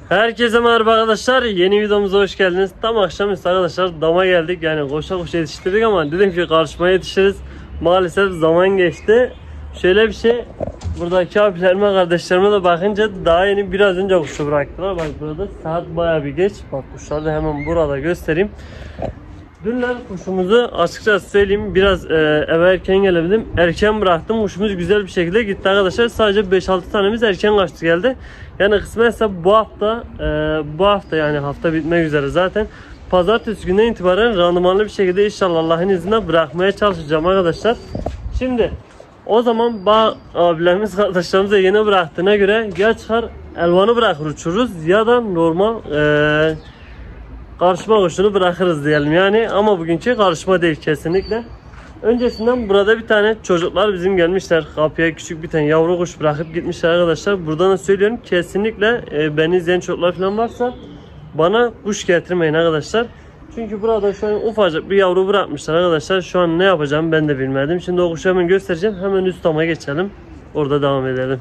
Herkese merhaba arkadaşlar, yeni videomuza hoş geldiniz. Tam akşamüstü arkadaşlar dama geldik, yani koşa koşa yetiştirdik ama dedim ki karşıma yetişiriz. Maalesef zaman geçti. Şöyle bir şey, buradaki abilerime, kardeşlerime de bakınca daha yeni biraz önce kuşu bıraktılar. Bak burada saat bayağı bir geç. Bak kuşları da hemen burada göstereyim. Dünler kuşumuzu açıkçası söyleyeyim biraz eve erken gelebildim. Erken bıraktım. Kuşumuz güzel bir şekilde gitti arkadaşlar. Sadece 5-6 tanemiz erken kaçtı geldi. Yani kısmetse bu hafta yani hafta bitmek üzere zaten. Pazartesi günden itibaren randımanlı bir şekilde inşallah Allah'ın izniyle bırakmaya çalışacağım arkadaşlar. Şimdi o zaman abilerimiz kardeşlerimize yeni bıraktığına göre ya çıkar elvanı bırakır uçururuz ya da normal karışma kuşunu bırakırız diyelim yani, ama bugünkü karışma değil kesinlikle. Öncesinden burada bir tane çocuklar bizim gelmişler, kapıya küçük bir tane yavru kuş bırakıp gitmişler arkadaşlar. Buradan da söylüyorum, kesinlikle beni izleyen çocuklar falan varsa bana kuş getirmeyin arkadaşlar. Çünkü burada şu an ufacık bir yavru bırakmışlar arkadaşlar. Şu an ne yapacağım ben de bilmedim. Şimdi o kuşu hemen göstereceğim, hemen üst tama geçelim, orada devam edelim.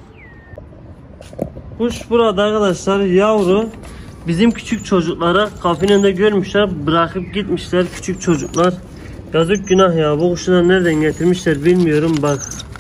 Kuş burada arkadaşlar, yavru. Bizim küçük çocuklara kapının önünde görmüşler, bırakıp gitmişler küçük çocuklar. Yazık günah ya, bu kuşları nereden getirmişler bilmiyorum, bak.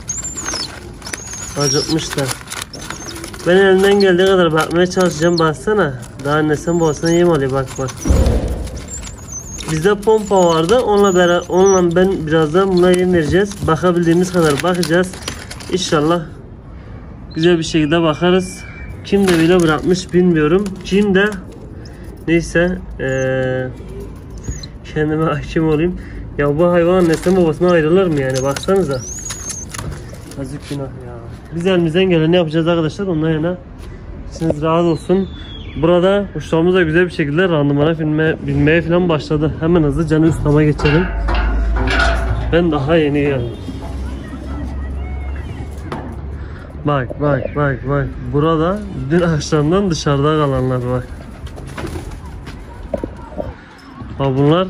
Acıtmışlar. Ben elimden geldiği kadar bakmaya çalışacağım, baksana. Daha annesinden babasına yem alıyor, bak bak. Bizde pompa vardı, onunla ben birazdan buna yem vereceğiz. Bakabildiğimiz kadar bakacağız. İnşallah güzel bir şekilde bakarız. Kim de bile bırakmış bilmiyorum. Kim de neyse kendime hakim olayım. Ya bu hayvan annesinden babasına ayrılır mı yani, baksanıza. Azıcık günah ya. Biz elimizden geleni yapacağız arkadaşlar, ondan yana içiniz rahat olsun. Burada kuşlarımız da güzel bir şekilde randımana binmeye falan başladı. Hemen hızlıca üst tama geçelim. Ben daha yeni geldim. Bak. Burada dün akşamdan dışarıda kalanlar bak. Bak bunlar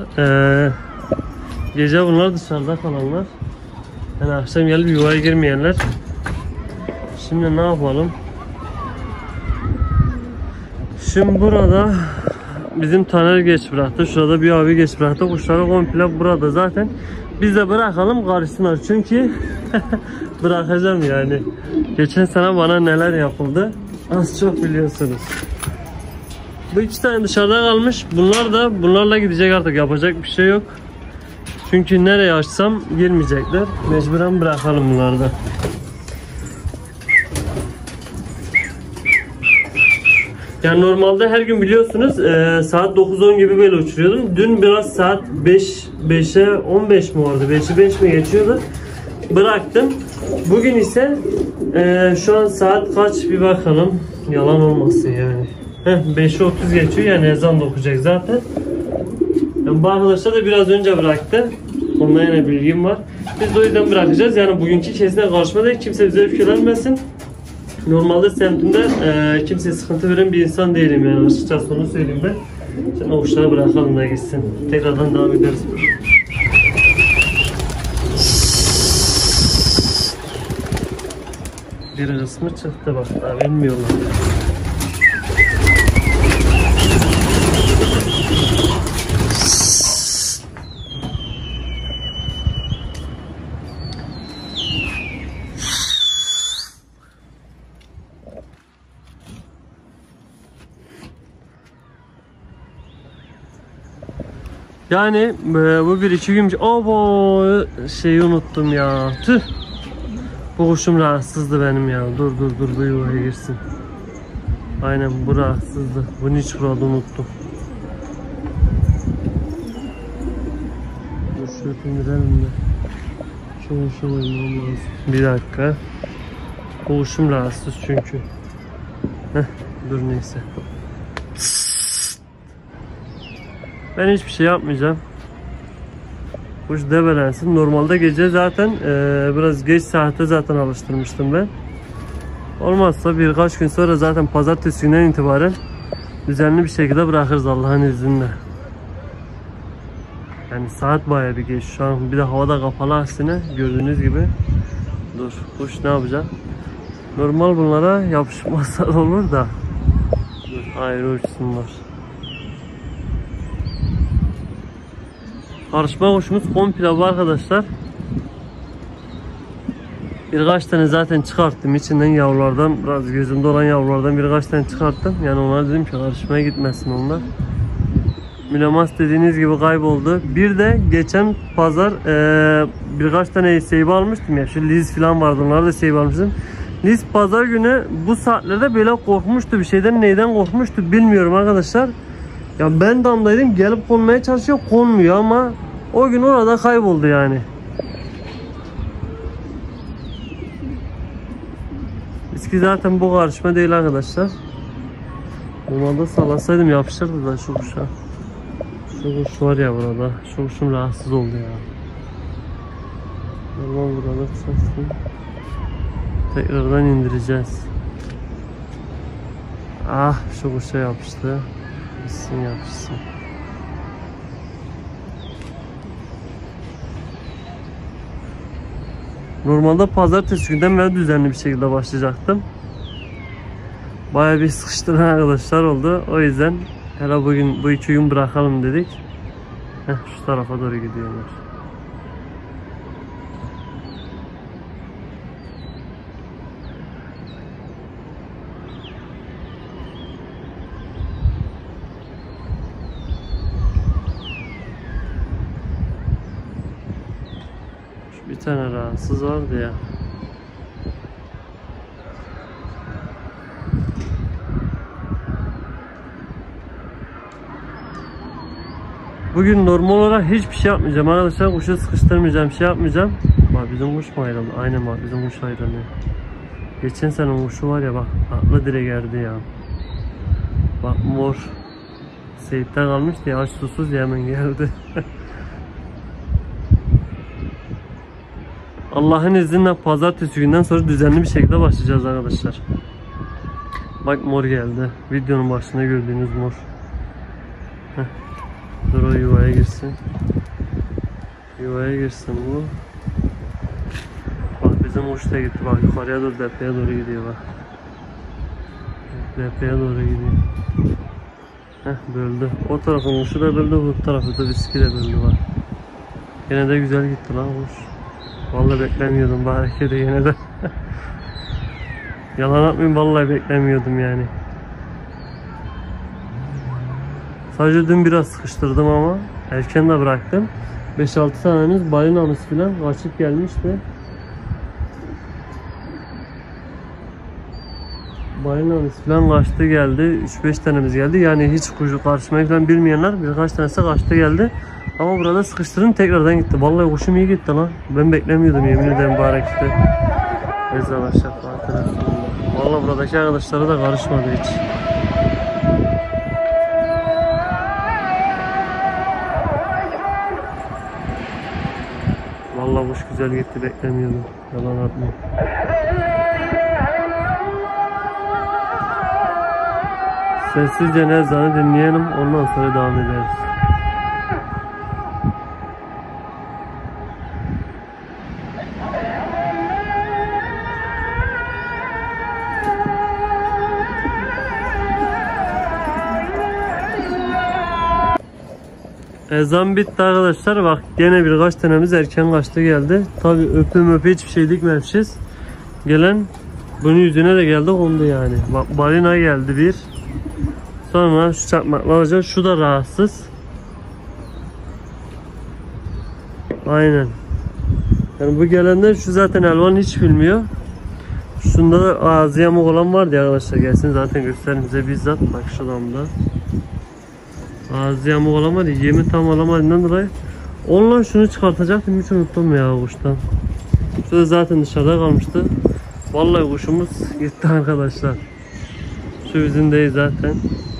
gece bunlar dışarıda kalanlar. Yani akşam gelip yuvaya girmeyenler. Şimdi ne yapalım? Şimdi burada bizim Taner geç bıraktı. Şurada bir abi geç bıraktı. Kuşları komple burada zaten. Biz de bırakalım karışsınlar. Çünkü bırakacağım yani. Geçen sene bana neler yapıldı az çok biliyorsunuz. Bu iki tane dışarıda kalmış. Bunlarla gidecek artık, yapacak bir şey yok. Çünkü nereye açsam girmeyecekler. Mecburen bırakalım bunları da. Yani normalde her gün biliyorsunuz saat 9-10 gibi böyle uçuruyordum. Dün biraz saat 5'e 15 mi vardı? 5'e 5 mi geçiyordu? Bıraktım. Bugün ise şu an saat kaç bir bakalım. Yalan olmasın yani. 5'e 30 geçiyor, yani ezan da okuyacak zaten. Yani bu arkadaşlar da biraz önce bıraktı. Ondan yine bilgim var. Biz de o yüzden bırakacağız. Yani bugünkü kesinlikle karışma değil. Kimse bize öfkelenmesin. Normalde semtimde kimseye sıkıntı veren bir insan değilim yani, açıkçası onu söyleyeyim ben. Şimdi o kuşları bırakalım da gitsin. Tekrardan devam ederiz. Bir kısmı çıktı bak, daha bilmiyorlar. Yani bu bir iki gün şeyi unuttum ya. Tüh. Bu kuşum rahatsızdı benim ya. Dur bu yuvaya girsin. Aynen bu rahatsızdı. Bunu hiç burada unuttum. Dur şöyle indirelim de. Şöyle koymam lazım. Bir dakika. Bu kuşum rahatsız çünkü. Dur neyse. Ben hiçbir şey yapmayacağım. Kuş debelensin. Normalde gece zaten biraz geç saatte zaten alıştırmıştım ben. Olmazsa birkaç gün sonra zaten pazartesi günden itibaren düzenli bir şekilde bırakırız Allah'ın izniyle. Yani saat bayağı bir geç şu an. Bir de havada kapalı aksine gördüğünüz gibi. Dur kuş ne yapacak? Normal bunlara yapışmazsa olur da. Dur. Ayrı uçsunlar. Karışma kuşumuz komple bu arkadaşlar. Birkaç tane zaten çıkarttım. İçinden yavrulardan, biraz gözümde olan yavrulardan birkaç tane çıkarttım. Yani onlara dedim ki karışmaya gitmesin onlar. Mülemas dediğiniz gibi kayboldu. Bir de geçen pazar birkaç tane seybi almıştım ya. Şu Liz falan vardı, onları da seybi almıştım. Liz pazar günü bu saatlerde böyle korkmuştu, bir şeyden, neyden korkmuştu bilmiyorum arkadaşlar. Ya ben damdaydım, gelip konmaya çalışıyor, konmuyor ama o gün orada kayboldu yani. Eski zaten bu karışma değil arkadaşlar. Normalde sallasaydım yapışırdı da şu kuşa. Şu kuş var ya burada. Şu kuşum rahatsız oldu ya. Normal burada tutasın. Tekrardan indireceğiz. Ah, şu kuşa yapıştı. Gitsin yapışsın. Normalde pazartesi günden ben düzenli bir şekilde başlayacaktım. Bayağı bir sıkıştıran arkadaşlar oldu. O yüzden hele bugün bu 2 gün bırakalım dedik. Şu tarafa doğru gidiyorlar. Bir tane rahatsız vardı ya. Bugün normal olarak hiçbir şey yapmayacağım arkadaşlar. Kuşu sıkıştırmayacağım, şey yapmayacağım. Bak bizim kuş mu ayrıldı? Aynen bak bizim kuş ayrılıyor. Geçen sene kuşu var ya bak, aklı dire geldi ya. Bak mor. Seyit'te kalmıştı ya, aç susuz ya, hemen geldi. Allah'ın izniyle pazartesi günden sonra düzenli bir şekilde başlayacağız arkadaşlar. Bak mor geldi. Videonun başında gördüğünüz mor. Heh. Dur o yuvaya girsin. Yuvaya girsin bu. Bak bizim uç da gitti. Bak yukarıya doğru, depeye doğru gidiyor bak. Depeye doğru gidiyor. Heh, böldü. O tarafın kuşu da böldü, bu tarafı da viski de böldü bak. Yine de güzel gitti lan kuş. Vallahi beklemiyordum bu hareketi yine de. Yalan atmayayım, vallahi beklemiyordum yani. Sadece dün biraz sıkıştırdım ama erken de bıraktım. 5-6 tanemiz balinamız falan kaçıp gelmişti. Balinamız falan kaçtı geldi. 3-5 tanemiz geldi. Yani hiç kuşu karşımayı falan bilmeyenler birkaç tanesi kaçtı geldi. Ama burada sıkıştırdım, tekrardan gitti. Vallahi kuşum iyi gitti lan. Ben beklemiyordum, yemin ederim mübarek işte. Arkadaşlar. Vallahi buradaki arkadaşlara da karışmadı hiç. Vallahi kuş güzel gitti, beklemiyordum. Yalan atmayayım. Sessizce ne ezanı dinleyelim, ondan sonra devam ederiz. Ezan bitti arkadaşlar. Bak gene birkaç tanemiz erken kaçtı geldi. Tabi öpe hiçbir şey dikmemişiz. Gelen bunun yüzüne de geldi, kondu yani. Bak balina geldi bir. Sonra şu çakmaklı alacağız. Şu da rahatsız. Aynen. Yani bu gelenler, şu zaten elvan hiç bilmiyor. Şunda da ağzı yamuk olan vardı arkadaşlar. Gelsin zaten göstereyim size bizzat. Bak şu damda. Ağzı yamuk olamadı. Yemi tam alamadığından dolayı. Onunla şunu çıkartacaktım. Hiç unuttum ya kuştan. Şu da zaten dışarıda kalmıştı. Vallahi kuşumuz gitti arkadaşlar. Şu bizim değil zaten.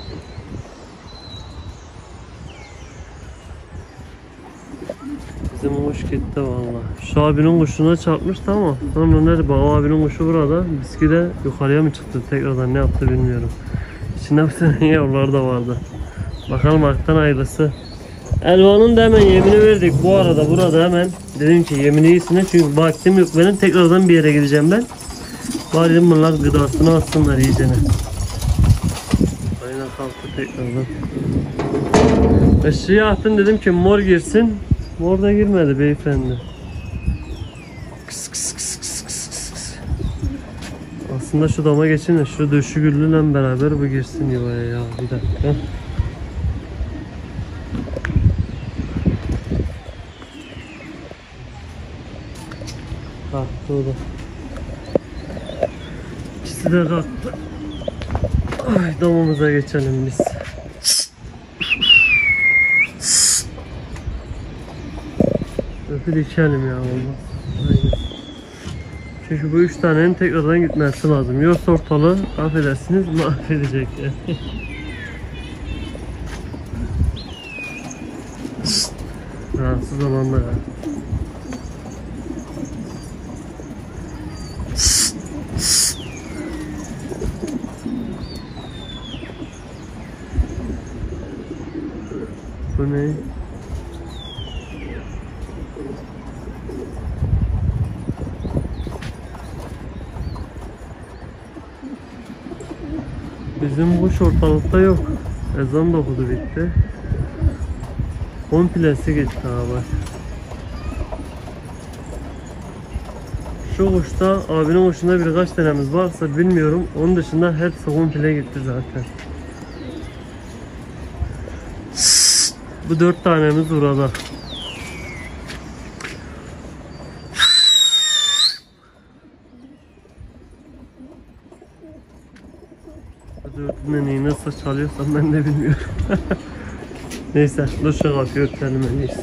Bizim kuş gitti vallahi. Şu abinin kuşuna çarpmıştı ama sonra nerede? Bak o abinin kuşu burada. Biski de yukarıya mı çıktı? Tekrardan ne yaptı bilmiyorum. İçinde bir tane yavrular da vardı. Bakalım haktan hayırlısı. Elvan'ın da hemen yemini verdik. Bu arada burada hemen dedim ki yemini iyisine, çünkü vaktim yok benim. Tekrardan bir yere gideceğim ben. Bari bunlar gıdasını alsınlar iyicene. Aynen kalktı tekrardan. Işığı attım, dedim ki mor girsin. Mor da girmedi beyefendi. Kıs kıs kıs kıs kıs kıs. Aslında şu dama geçin de şu döşü güllüyle beraber bu girsin yuvaya ya. Bir dakika. Kalktı o da. İkisi de kalktı. Ay, damımıza geçelim biz. Öpü dikelim ya olmaz. Aynen. Çünkü bu 3 tanenin tekrardan gitmesi lazım. Yoksa ortalığı affedersiniz mahvedecek yani. Rahatsız olanlar ya. Bu ne? Bizim kuş ortalıkta yok. Ezan da okudu, bitti. Komplesi gitti abi. Şu kuşta abinin kuşunda birkaç tanemiz varsa bilmiyorum. Onun dışında hepsi komple gitti zaten. Bu 4 tanemiz burada. Bu 4'ünde neyi nasıl çalıyorsam ben de bilmiyorum. Neyse, dur şu kapıyı örtelim en iyisi.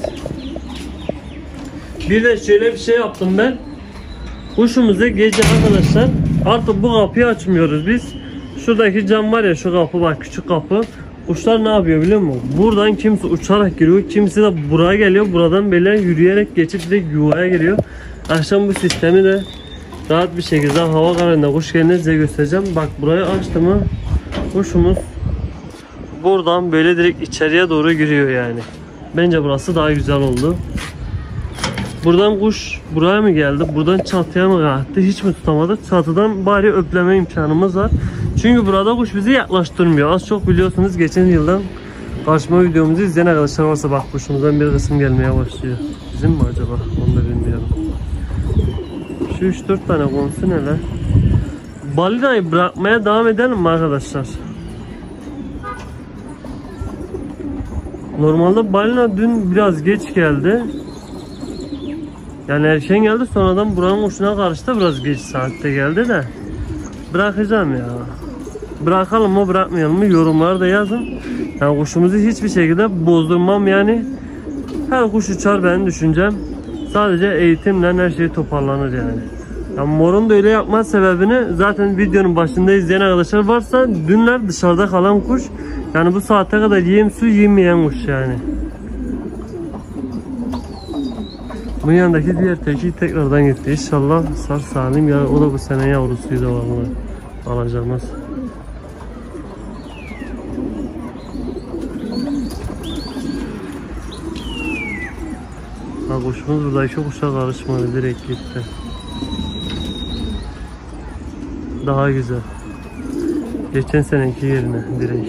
Bir de şöyle bir şey yaptım ben. Kuşumuzu gece arkadaşlar artık bu kapıyı açmıyoruz biz. Şuradaki cam var ya, şu kapı bak, küçük kapı. Kuşlar ne yapıyor biliyor musun? Buradan kimisi uçarak giriyor, kimisi de buraya geliyor. Buradan böyle yürüyerek geçip direkt yuvaya giriyor. Akşam bu sistemi de rahat bir şekilde hava kararında kuş geldiğinde size göstereceğim. Bak, burayı açtı mı kuşumuz buradan böyle direkt içeriye doğru giriyor yani. Bence burası daha güzel oldu. Buradan kuş buraya mı geldi? Buradan çatıya mı kalktı? Hiç mi tutamadık? Çatıdan bari öpleme imkanımız var. Çünkü burada kuş bizi yaklaştırmıyor. Az çok biliyorsunuz, geçen yıldan karşıma videomuzu izleyen arkadaşlar varsa bak, kuşumuzdan bir kısım gelmeye başlıyor. Bizim mi acaba? Onu da bilmiyorum. Şu 3-4 tane konusu neler? Balinayı bırakmaya devam edelim mi arkadaşlar? Normalde balina dün biraz geç geldi. Yani erken geldi, sonradan buranın kuşuna karıştı, biraz geç saatte geldi de. Bırakacağım ya. Bırakalım mı bırakmayalım mı, yorumlarda yazın. Yani kuşumuzu hiçbir şekilde bozdurmam yani. Her kuş uçar benim düşüncem. Sadece eğitimle her şey toparlanır yani. Yani morun da öyle yapma sebebini zaten videonun başında izleyen arkadaşlar varsa, dünler dışarıda kalan kuş. Yani bu saate kadar yem su yemeyen kuş yani. Bu yanındaki diğer teki tekrardan gitti. İnşallah sağ salim ya, o da bu sene yavrusuydu vallahi. Alacağımız. Ha, kuşumuz buradaki kuşa karışmadı, direkt gitti. Daha güzel. Geçen seneki yerine direkt.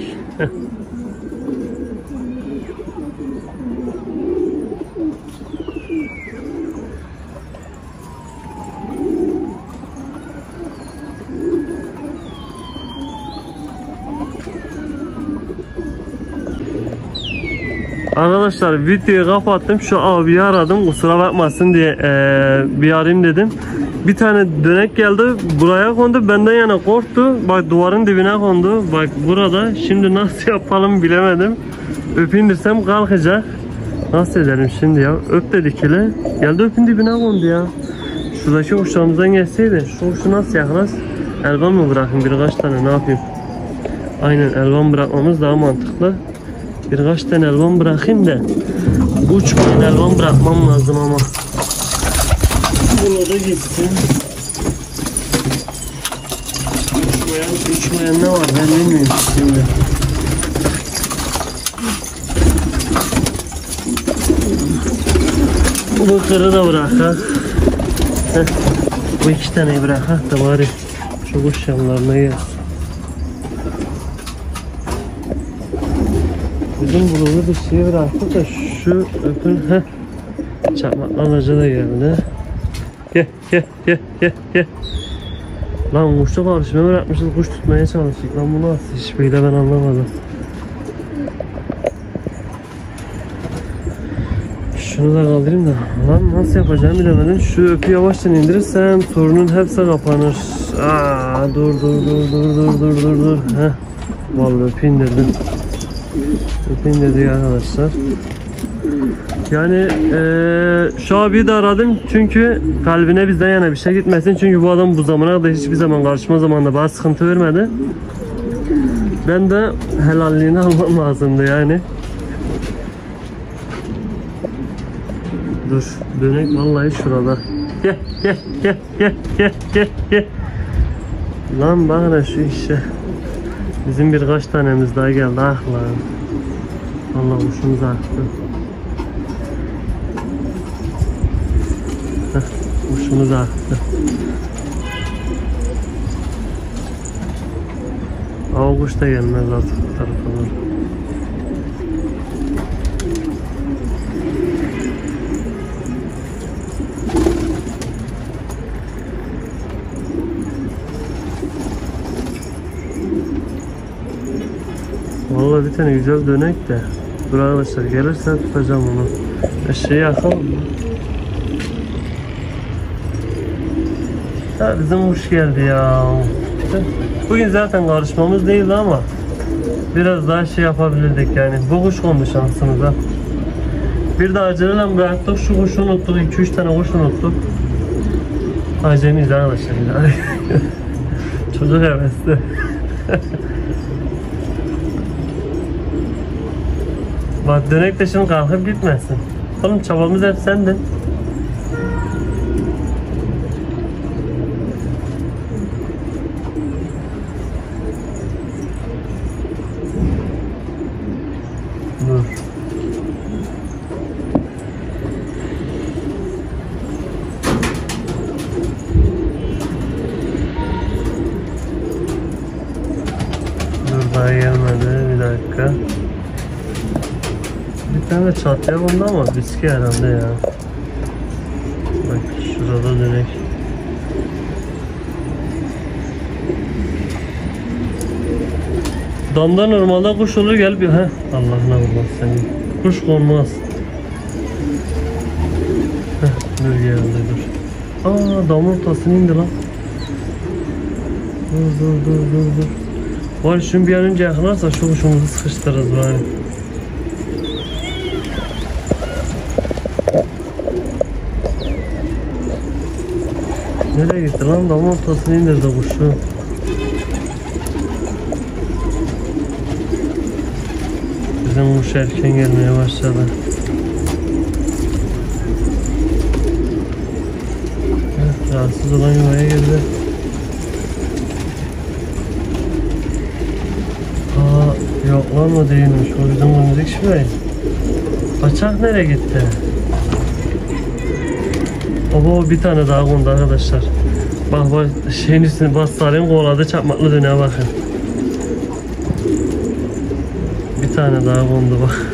Arkadaşlar videoyu kapattım, şu abiyi aradım kusura bakmasın diye bir arayayım dedim. Bir tane dönek geldi, buraya kondu, benden yana korktu, bak duvarın dibine kondu, bak burada. Şimdi nasıl yapalım bilemedim. Öp indirsem kalkacak, nasıl edelim şimdi ya? Öp dedik ile geldi, öpün dibine kondu ya. Şuradaki kuşlarımızdan gelseydi, şu kuşu nasıl yakınız? Elvan mı bırakayım birkaç tane, ne yapayım? Aynen, elvan bırakmamız daha mantıklı. Birkaç tane elvan bırakayım da uçmayan elvan bırakmam lazım ama. Burada gitsin. Uçmayan ne var ben bilmiyorum şimdi. Bu kırı da bırakak. Bu 2 taneyi bırakak da bari şu kuş yanlarına gelsin. Bizim bululu bir şey bıraktık da şu öpün. Çakmak alıcı da geldi. Gel. Lan kuşla karışmaya bırakmışız, kuş tutmaya çalıştık. Lan bu nasıl iş böyle, ben anlamadım. Şunu da kaldırayım da. Lan nasıl yapacağımı bilemedim. Şu öpü yavaştan indirirsem sorunun hepsi kapanır. Dur. Vallahi öpü indirdim. Öpü indirdik arkadaşlar. Yani şu abiyi de aradım çünkü kalbine bizden yana bir şey gitmesin. Çünkü bu adam bu zamana kadar hiçbir zaman karşıma zamanında bana sıkıntı vermedi. Ben de helalliğini almam lazımdı yani. Dur, dönek vallahi şurada. Gel. Lan bana şu işe. Bizim birkaç tanemiz daha geldi. Ah lan. Allah kuşumuz aktı. Kuşumuz aktı. O kuş da gelmez artık bu tarafa doğru. Vallahi bir tane güzel dönek de. Dur arkadaşlar, gelirse tutacağım onu. Eşeği yakalım. Ya bizim kuş geldi ya. Bugün zaten karışmamız değildi ama biraz daha şey yapabilirdik yani. Bu kuş kondu şansımıza. Bir de aceleyle bıraktık, şu kuşu unuttuk. 2-3 tane kuş unuttuk. Acemiyiz arkadaşlar. Çocuk hevesli. Bak dönek de şimdi kalkıp gitmesin. Oğlum çabamız hep sendin. Dur. Dur daha gelmedi, bir dakika. Bir tane de çatıya buldu ama biski herhalde ya. Bak şurada dönek. Damda normalde kuş olur, gel bir Allah'ına vurmaz seni. Kuş konmaz. Dur geldi dur. Damın ortasını indi lan. Dur. Var şunu bir an önce yakalarsa şu kuşumuzu sıkıştırırız bari. Nereye gitti lan? Damın ortasını indirdi kuşu. Bizim kuş erken gelmeye başladı. Rahatsız olan yuvaya girdi. Yok lan o değilmiş. O bizim önümüzdeki şurayı. Kaçak nereye gitti? Baba bir tane daha kondu arkadaşlar. Bak şeyin üstüne bastarın kovaladı, çakmaklı döneğe bakın. Bir tane daha kondu bak.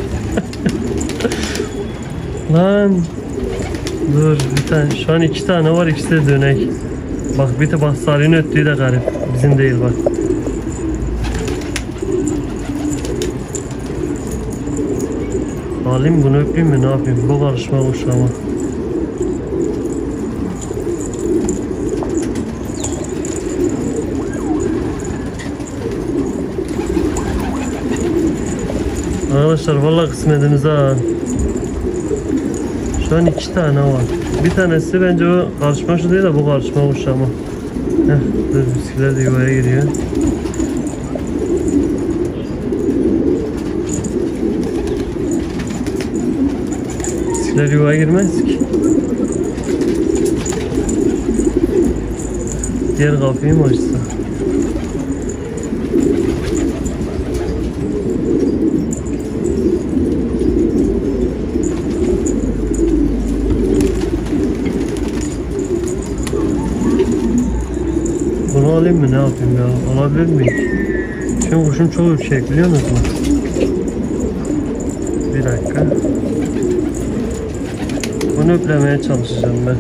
Lan. Dur bir tane. Şu an 2 tane var, ikisi de dönek. Bak bir de bastarın öttüğü de garip. Bizim değil bak. Alayım bunu, öpeyim mi, ne yapayım? Bu karışma kuş ama. Arkadaşlar vallahi kısmetimiz ha. Şu an 2 tane var. Bir tanesi bence o karışma şu değil de bu karışma kuş ama. Dur bisiklet de yuvaya giriyor. Bisiklet yuvaya girmez ki. Diğer kapıyı mı açsa? Bunu alayım mı, ne yapayım ya? Alabilir miyim? Çünkü kuşum çok ürkek, biliyor musunuz? Bir dakika. Bunu üplemeye çalışacağım ben.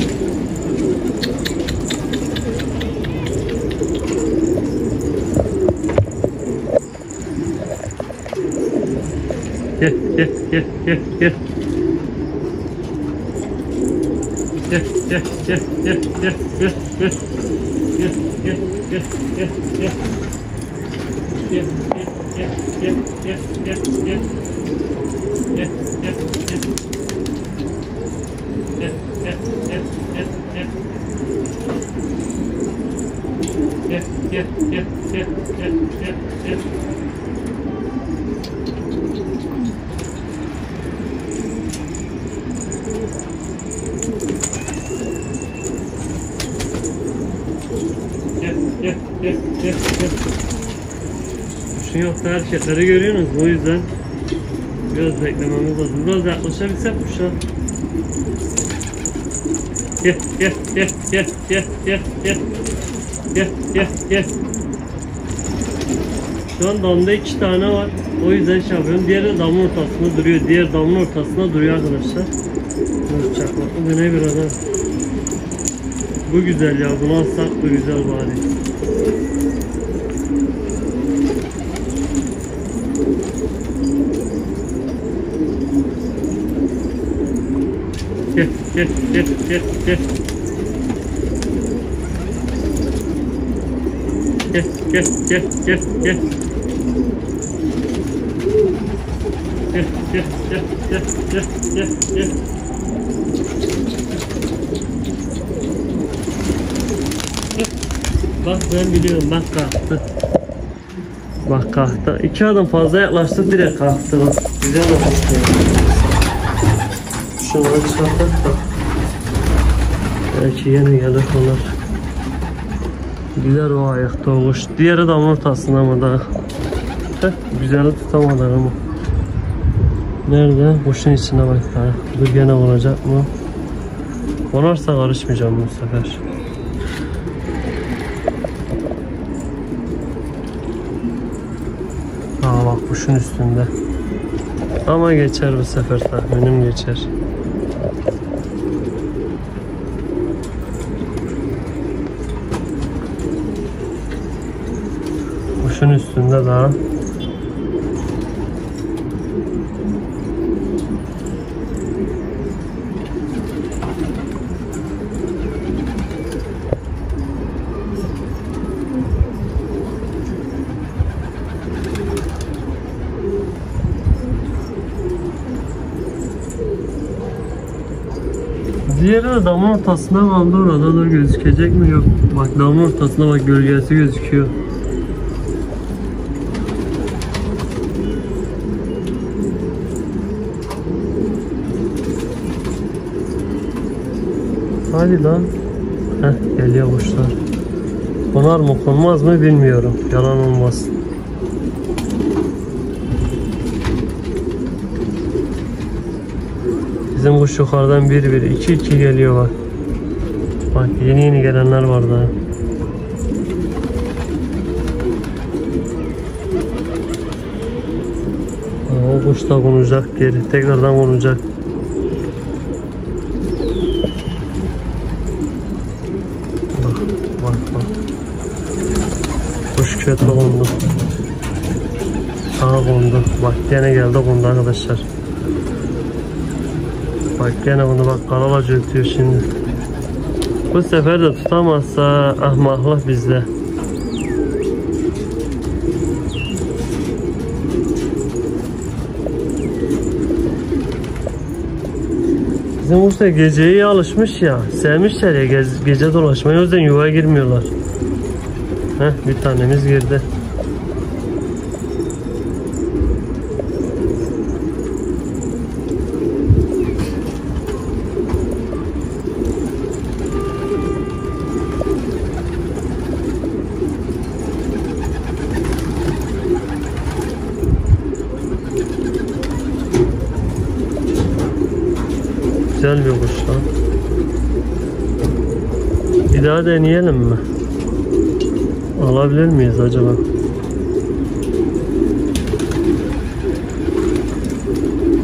Gel gel gel gel gel. Gel gel gel gel gel gel gel. Gel gel gel gel gel. Gel gel gel gel gel gel. Gel gel gel. Gel gel gel gel gel. Gel gel gel gel gel gel gel. Gel gel gel gel. Kuşun yoksa hareketleri görüyorsunuz, o yüzden biraz beklememiz lazım. Biraz yaklaşabilsek kuşa. Gel gel gel gel gel gel gel gel gel gel. Şu an damda 2 tane var, o yüzden şey yapıyorum. Diğeri damın ortasında duruyor. Diğer damın ortasında duruyor arkadaşlar. Biraz çakmaklı döne bir adam. Bu güzel ya, bunu alsak bu güzel bari. Gel gel gel gel gel. Gel gel gel gel gel. Gel gel gel gel gel gel gel. Bak ben biliyorum, bak kalktı. Bak kalktı. 2 adım fazla yaklaştık, direkt kalktı bak. Güzel olmuş. Şunları çıkartak da. Belki yine gelir onlar. Gider o ayakta olmuş. Diğeri damın ortasında ama daha. Güzeli tutamadılar ama. Nerede? Kuşun içine bak daha. Dur gene olacak mı? Konarsa karışmayacağım bu sefer. Aa bak kuşun üstünde. Ama geçer bu sefer, tahminim geçer. Kuşun üstünde daha. Diğeri de damın ortasında kaldı, orada da gözükecek mi yok. Bak damın ortasında bak, gölgesi gözüküyor. Hadi lan. Heh, geliyor kuşlar. Konar mı konmaz mı bilmiyorum. Yalan olmaz. Bizim kuş yukarıdan 1-1, 2-2 geliyor bak. Bak yeni gelenler var daha. O kuş da konacak geri. Tekrardan konacak. Bak bak bak. Kuş kötü kondu. Sağa kondu. Bak gene geldi kondu arkadaşlar. Bak gene bunu bak, karalac ötüyor şimdi. Bu sefer de tutamazsa ahmaklık bizde. Bizim usta geceye alışmış ya, sevmişler ya gece dolaşmayı, o yüzden yuvaya girmiyorlar. Heh, bir tanemiz girdi. Güzel bir kuş lan. Bir daha deneyelim mi? Alabilir miyiz acaba?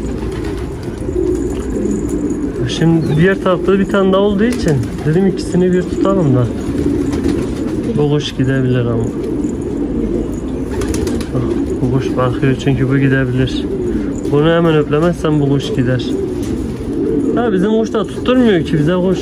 Şimdi diğer tarafta bir tane daha olduğu için dedim ikisini bir tutalım da. Bu kuş gidebilir ama. Bu kuş bakıyor çünkü bu gidebilir. Bunu hemen öplemezsen bu kuş gider. Ha, bizim kuş da tutturmuyor ki bize kuş.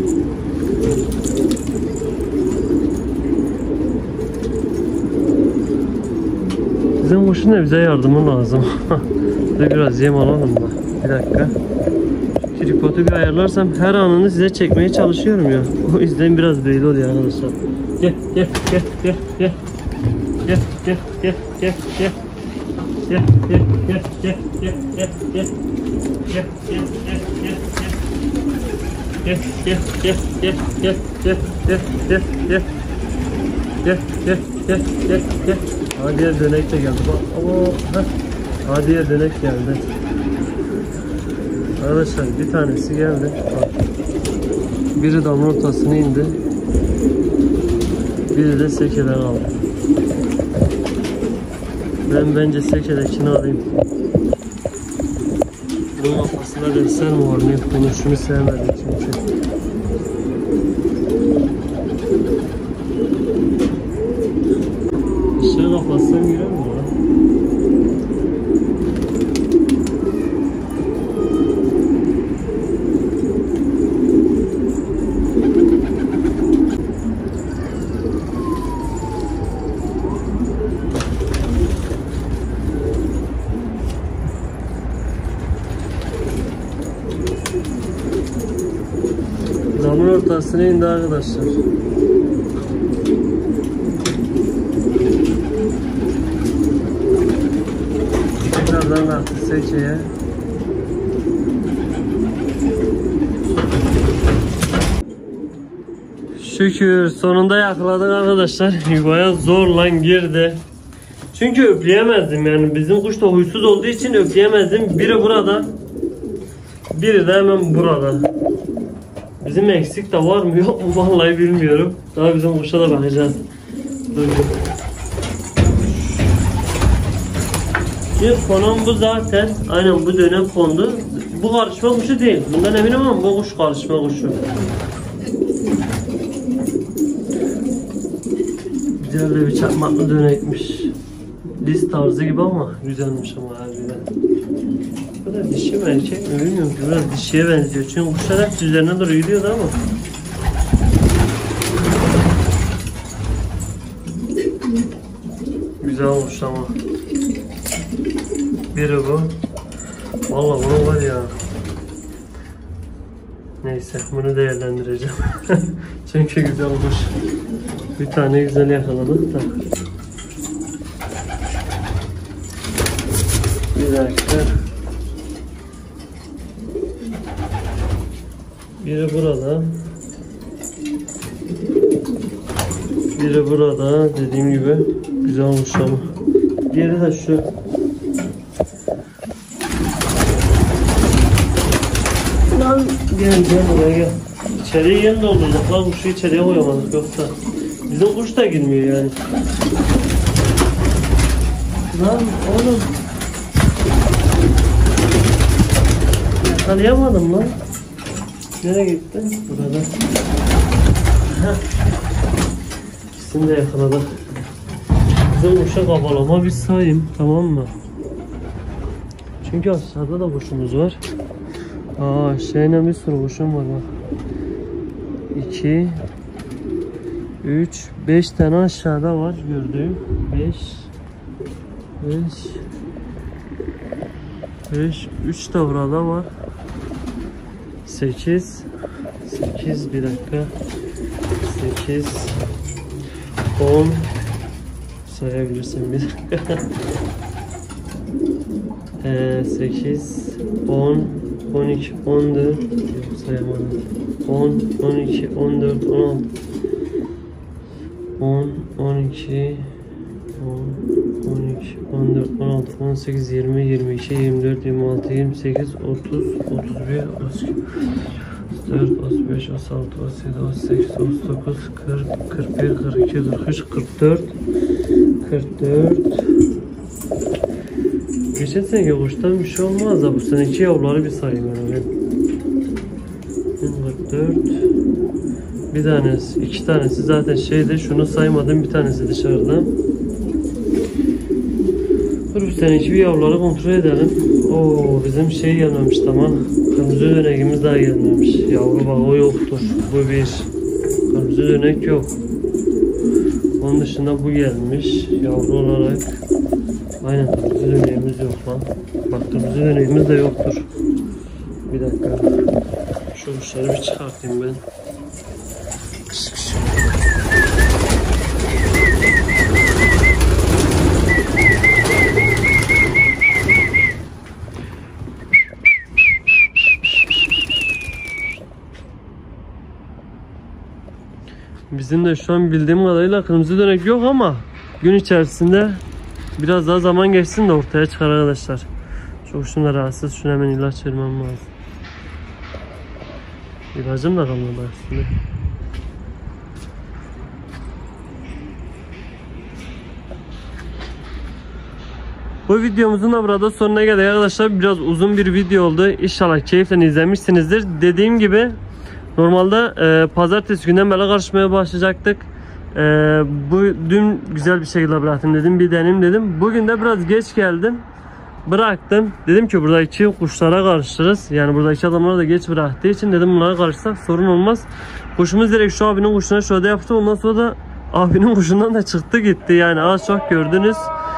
Bizim kuşun da bize yardımı lazım. Biraz yem alalım da. Bir dakika. Tripodu bir ayarlarsam her anını size çekmeye çalışıyorum ya. O yüzden biraz böyle oluyor arkadaşlar. Gel gel gel gel gel. Gel gel gel gel gel. Gel gel gel gel gel gel gel. Gel gel gel gel gel. Gel gel gel gel gel gel gel gel gel. Gel gel gel gel gel. Ha, diğer dönek de geldi bak. Ha, diğer dönek geldi. Arkadaşlar bir tanesi geldi. Bak. Biri damın ortasına indi. Biri de sekeden aldı. Ben bence sekedekini alayım. Bunun kafasında desen mi var ne? Bunu şunu sevmedim çünkü. Işığı kapatsam girer mi lan? Damın ortasına indi arkadaşlar. Tekrardan kalktı sekeye. Şükür sonunda yakaladık arkadaşlar. Yuvaya zorla girdi. Çünkü öpleyemezdim yani, bizim kuş da huysuz olduğu için öpleyemezdim. Biri burada, biri de hemen burada. Bizim eksik de var mı yok mu vallahi bilmiyorum. Daha bizim kuşa da bakacağız. İlk konum bu zaten. Aynen bu dönem kondu. Bu karışma kuşu değil. Bundan eminim ama bu kuş karışma kuşu. Güzel de bir çakmaklı dönekmiş. Diz tarzı gibi ama güzelmiş ama harbiden. Bu da dişi mi erkek mi bilmiyorum ki, biraz dişiye benziyor. Çünkü kuşlar hep üzerine doğru gidiyordu ama. Güzel olmuş ama. Biri bu. Vallahi bunu var ya. Neyse bunu değerlendireceğim. Çünkü güzel olmuş. Bir tane güzel yakaladık da. Bir dakika. Biri burada. Biri burada. Dediğim gibi güzel olmuş ama. Diğeri de şu. Lan gel buraya gel. İçeriye yeni doldurduk lan, kuşu içeriye koyamadık yoksa. Bizim kuş da girmiyor yani. Lan oğlum. Yakalayamadım lan. Nereye gitti? Burada. İkisini de yakaladık. Bizim kuşa kabalama bir sayayım, tamam mı? Çünkü aşağıda da kuşumuz var. Aa, şeyle bir sürü kuşum var bak. 2 3 5 tane aşağıda var gördüğüm. 5 3 de burada var. 8 bir dakika. 8 10 sayabilirsin bir dakika. 8 10 12 14 yok sayamadım. 10 12 14 16 10 12 10 12 14 16 18 20 22 24 26 28 30 31 32 34 35 36 37 38 39 40 41 42 43 44 Geçen seneki kuştan bir şey olmaz da bu seneki yavruları bir sayayım yani. 4. Bir tanesi, 2 tanesi zaten şeyde, şunu saymadım, bir tanesi dışarıda. Dur bir seninki bir yavruları kontrol edelim. Oo, bizim şey gelmemiş, tamam. Kırmızı dönekimiz daha gelmemiş. Yavru bak, o yoktur. Bu bir. Kırmızı dönek yok. Onun dışında bu gelmiş yavru olarak. Aynen, kırmızı döneğimiz yok lan. Bak, kırmızı döneğimiz de yoktur. Bir dakika. Şu kuşları bir çıkartayım ben. Bizim de şu an bildiğim kadarıyla kırmızı dönek yok ama gün içerisinde biraz daha zaman geçsin de ortaya çıkar arkadaşlar. Çok şunlar rahatsız. Şuna hemen ilaç vermem lazım. İlacım da kalmadı aslında. Bu videomuzun da burada sonuna geldik arkadaşlar. Biraz uzun bir video oldu. İnşallah keyifle izlemişsinizdir. Dediğim gibi normalde pazartesi günden böyle karışmaya başlayacaktık. Bu dün güzel bir şekilde bıraktım dedim, bir deneyim dedim. Bugün de biraz geç geldim. Bıraktım. Dedim ki buradaki kuşlara karıştırırız. Yani buradaki adamlar da geç bıraktığı için dedim bunlara karışsak sorun olmaz. Kuşumuz direkt şu abinin kuşuna şöyle yaptı. Ondan sonra da abinin kuşundan da çıktı gitti. Yani az çok gördünüz.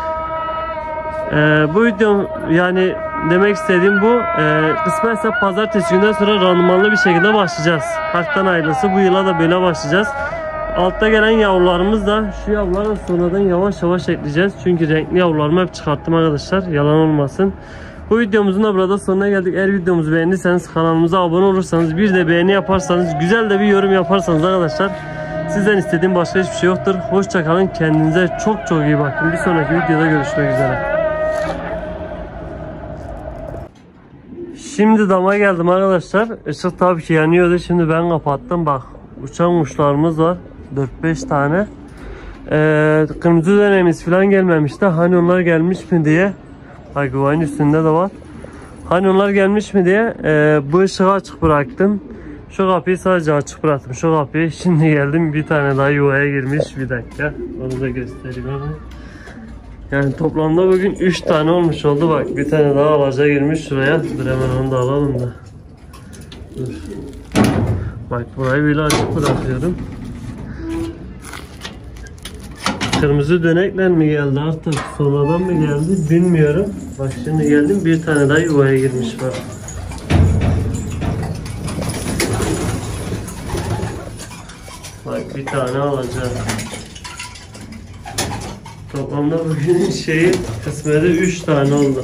Bu video, yani demek istediğim bu. Kısmetse pazartesi günden sonra randımanlı bir şekilde başlayacağız. Haktan ayrılısı bu yıla da böyle başlayacağız. Altta gelen yavrularımız da şu yavruları sonradan yavaş yavaş ekleyeceğiz. Çünkü renkli yavrularımı hep çıkarttım arkadaşlar. Yalan olmasın. Bu videomuzun da burada sonuna geldik. Eğer videomuzu beğendiyseniz kanalımıza abone olursanız, bir de beğeni yaparsanız, güzel de bir yorum yaparsanız arkadaşlar, sizden istediğim başka hiçbir şey yoktur. Hoşça kalın. Kendinize çok çok iyi bakın. Bir sonraki videoda görüşmek üzere. Şimdi dama geldim arkadaşlar. Işık tabii ki yanıyordu. Şimdi ben kapattım. Bak, uçan kuşlarımız var. 4-5 tane. Kırmızı dönemimiz falan gelmemişti. Hani onlar gelmiş mi diye. Bak, yuvanın üstünde de var. Hani onlar gelmiş mi diye bu ışığı açık bıraktım. Şu kapıyı sadece açık bıraktım. Şu kapıyı. Şimdi geldim, bir tane daha yuvaya girmiş. Bir dakika. Onu da göstereyim hemen. Yani toplamda bugün 3 tane olmuş oldu. Bak, bir tane daha alaca girmiş şuraya. Dur hemen onu da alalım da. Dur. Bak, burayı böyle açık bırakıyorum. Kırmızı dönekle mi geldi artık, sonradan mı geldi bilmiyorum. Bak, şimdi geldim, bir tane daha yuvaya girmiş var. Bak, bir tane alacağım. Toplamda bugünün şeyi kısmeti 3 tane oldu.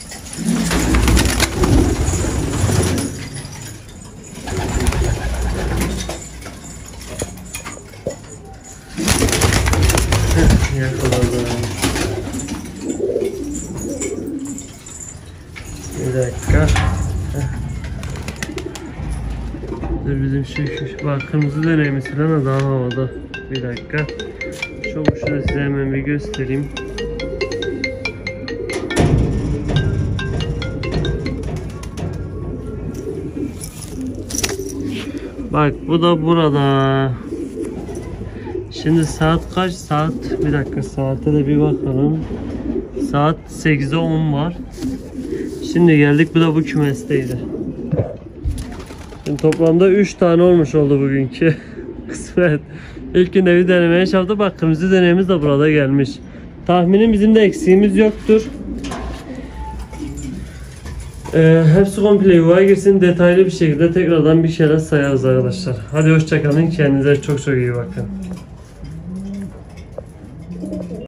Yakaladı. Bir dakika. Dur, bizim bak, kırmızı dönemimiz falan da daha havada. Bir dakika. Şu kuşu da size hemen bir göstereyim. Bak, bu da burada. Şimdi saat kaç? Saat, bir dakika, saate de bir bakalım. Saat 8'e 10 var. Şimdi geldik, bu da bu kümesteydi. Şimdi toplamda 3 tane olmuş oldu bugünkü kısmet. İlk gün evi denemeye çalıştı. Bak, kırmızı deneyimiz de burada gelmiş. Tahminim bizim de eksiğimiz yoktur. Hepsi komple yuvaya girsin. Detaylı bir şekilde tekrardan bir şeyler sayarız arkadaşlar. Hadi hoşçakalın. Kendinize çok çok iyi bakın.